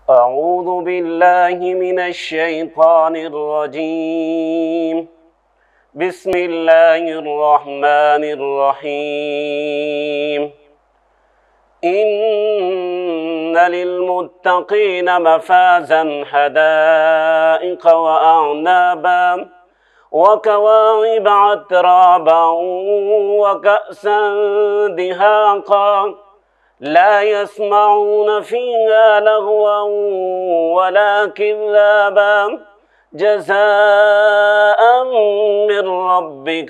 أعوذ بالله من الشيطان الرجيم. بسم الله الرحمن الرحيم. إن للمتقين مفازا حدائق وأعنابا وكواعب أترابا وكأسا دهاقا لا يسمعون فيها لغوا ولا كذابا جزاء من ربك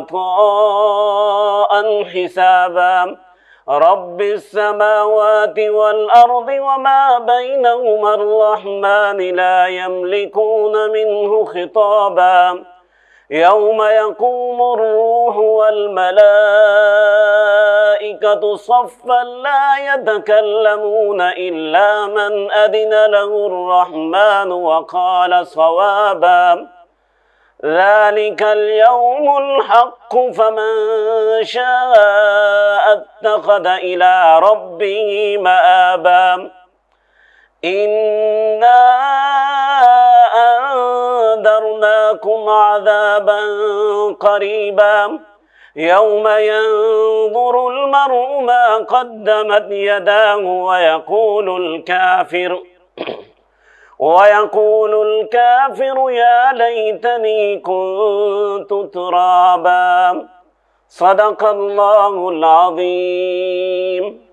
عطاء حسابا رب السماوات والأرض وما بينهما الرحمن لا يملكون منه خطابا يوم يقوم الروح والملائكة صفا لا يتكلمون إلا من أذن له الرحمن وقال صوابا ذلك اليوم الحق فمن شاء اتخذ إلى ربه مآبا إنا أنذرناكم عذابا قريبا يوم ينظر المرء ما قدمت يداه ويقول الكافر يا ليتني كنت ترابا. صدق الله العظيم.